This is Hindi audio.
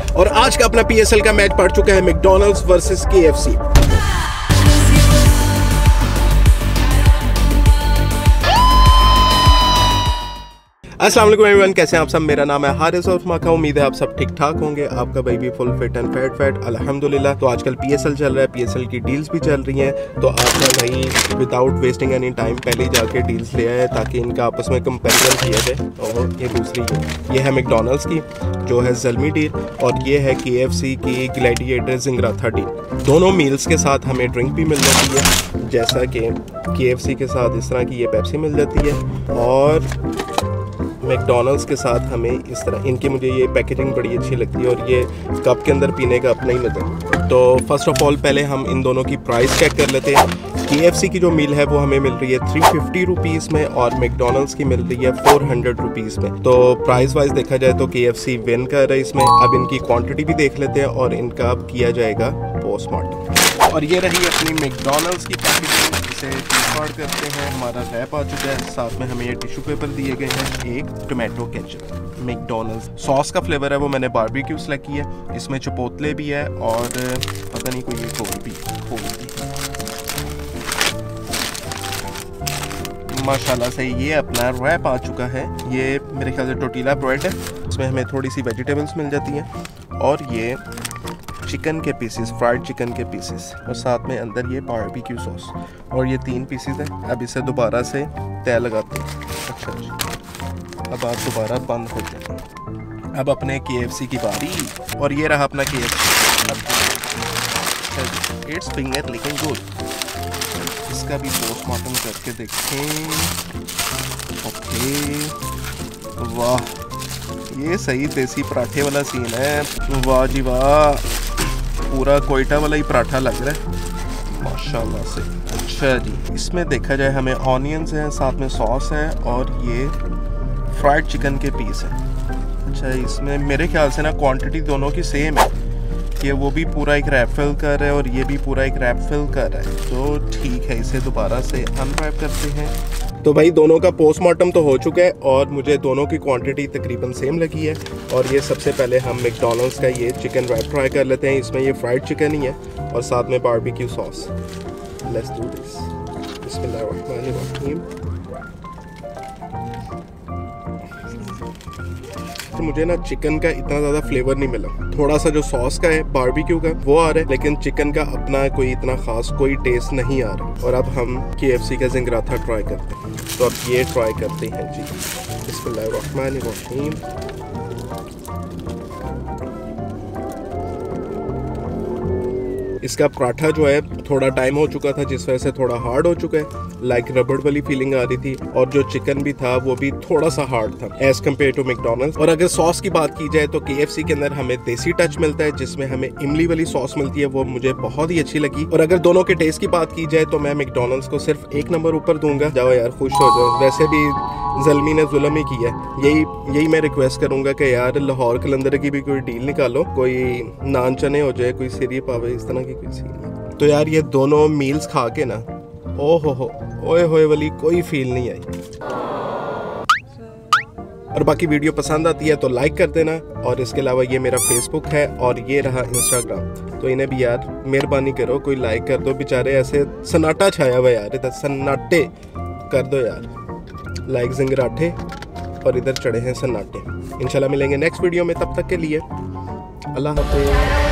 और आज का अपना PSL का मैच पड़ चुका है मैकडॉनल्ड्स वर्सेस KFC। अस्सलाम वालेकुम एवरीवन, कैसे हैं आप सब। मेरा नाम है हारिस और माका। उम्मीद है आप सब ठीक ठाक होंगे। आपका भाई भी फुल फिट एंड फैट अल्हम्दुलिल्लाह। तो आजकल PSL चल रहा है, PSL की डील्स भी चल रही हैं। तो आपका भाई विदाउट वेस्टिंग एनी टाइम पहले ही जाके डील्स ले आए ताकि इनका आपस में कंपैरिजन किया जाए। और ये दूसरी ये है मैकडॉनल्ड्स की जो है ज़ल्मी डील, और ये है KFC की ग्लैडिएटर ज़िंगराथा डील। दोनों मील्स के साथ हमें ड्रिंक भी मिल जाती है, जैसा कि KFC के साथ इस तरह की ये पेप्सी मिल जाती है, और मैकडॉनल्ड्स के साथ हमें इस तरह इनकी मुझे ये पैकेजिंग बड़ी अच्छी लगती है, और ये कप के अंदर पीने का अपना ही मज़ा है। तो फर्स्ट ऑफ ऑल पहले हम इन दोनों की प्राइस चेक कर लेते हैं। KFC की जो मील है वो हमें मिल रही है 350 रुपीज़ में, और मैकडॉनल्ड्स की मिल रही है 400 रुपीज़ में। तो प्राइस वाइज देखा जाए तो KFC विन कर रहा है इसमें। अब इनकी क्वांटिटी भी देख लेते हैं और इनका अब किया जाएगा पोस्टमार्टम। और ये रही अपनी मैकडॉनल्ड्स की पैकेजिंग, इसे डिस्कार्ड करते हैं। हमारा रैप आ चुका है, साथ में हमें ये टिश्यू पेपर दिए गए हैं, एक टोमेटो केचप। मैकडॉनल्ड्स सॉस का फ्लेवर है वो मैंने बारबेक्यू सेलेक्ट किया है, इसमें चिपोटले भी है और पता नहीं कोई खोल भी माशाल्लाह से। ये अपना रैप आ चुका है, ये मेरे ख्याल से टोर्टिला ब्रेड है, इसमें हमें थोड़ी सी वेजिटेबल्स मिल जाती हैं, और ये चिकन के पीसेस, फ्राइड चिकन के पीसेस, और साथ में अंदर ये बारबेक्यू सॉस, और ये 3 पीसेस हैं। अब इसे दोबारा से तय लगाते हैं। अच्छा जी, अब आप दोबारा बंद हो जाए। अब अपने KFC की बारी, और ये रहा अपना KFC। इट्स फिंगर लेकिन गुड। इसका भी पोस्टमार्टम करके देखें। ओके, वाह, ये सही देसी पराठे वाला सीन है। वाह जी वाह, पूरा कोयटा वाला ही पराठा लग रहा है माशाल्लाह से। अच्छा जी, इसमें देखा जाए हमें ऑनियंस हैं, साथ में सॉस है, और ये फ्राइड चिकन के पीस हैं। अच्छा, इसमें मेरे ख्याल से ना क्वांटिटी दोनों की सेम है, कि वो भी पूरा एक रैप फिल कर रहा है और ये भी पूरा एक रैप फिल कर रहा है। तो ठीक है, इसे दोबारा से अनरैप करते हैं। तो भाई दोनों का पोस्टमार्टम तो हो चुका है, और मुझे दोनों की क्वांटिटी तकरीबन सेम लगी है। और ये सबसे पहले हम मैकडॉनल्ड्स का ये चिकन रैप ट्राई कर लेते हैं। इसमें ये फ्राइड चिकन ही है और साथ में barbecue sauce. Let's do this. बिस्मिल्लाहिर्रहमानिर्रहीम। तो मुझे ना चिकन का इतना ज़्यादा फ्लेवर नहीं मिला, थोड़ा सा जो सॉस का है बारबेक्यू का वो आ रहा है, लेकिन चिकन का अपना कोई इतना खास कोई टेस्ट नहीं आ रहा। और अब हम KFC का ज़िंगराथा ट्राई करते हैं। तो अब ये ट्राई करते हैं जी। बिस्मिल्लाहिर्रहमानिर्रहीम। इसका पराठा जो है थोड़ा टाइम हो चुका था, जिस वजह से थोड़ा हार्ड हो चुका है, लाइक रबड़ वाली फीलिंग आ रही थी, और जो चिकन भी था वो भी थोड़ा सा हार्ड था एज कम्पेयर टू मैकडॉनल्ड्स। और अगर सॉस की बात की जाए तो KFC के अंदर हमें देसी टच मिलता है, जिसमें हमें इमली वाली सॉस मिलती है, वो मुझे बहुत ही अच्छी लगी। और अगर दोनों के टेस्ट की बात की जाए तो मैं मैकडॉनल्ड्स को सिर्फ 1 नंबर ऊपर दूंगा। जाओ यार, खुश हो जाओ। वैसे भी ज़ल्मी ने जुल्म ही किया, यही मैं रिक्वेस्ट करूंगा कि यार लाहौर कलंदर की भी कोई डील निकालो, कोई नान चने हो जाए, कोई सिरी पावे, इस तरह की कोई सीन। तो यार ये दोनों मील्स खा के ना ओहो ओए होए वाली कोई फील नहीं आई। और बाकी वीडियो पसंद आती है तो लाइक कर देना, और इसके अलावा ये मेरा फेसबुक है और ये रहा इंस्टाग्राम। तो इन्हें भी यार मेहरबानी करो, कोई लाइक कर दो। बेचारे ऐसे सन्नाटा छाया हुआ यार, इधर सन्नाटे कर दो यार, लाइक ज़िंगराठे, और इधर चढ़े हैं सन्नाटे। इंशाल्लाह मिलेंगे नेक्स्ट वीडियो में, तब तक के लिए अल्लाह हाफ़िज़।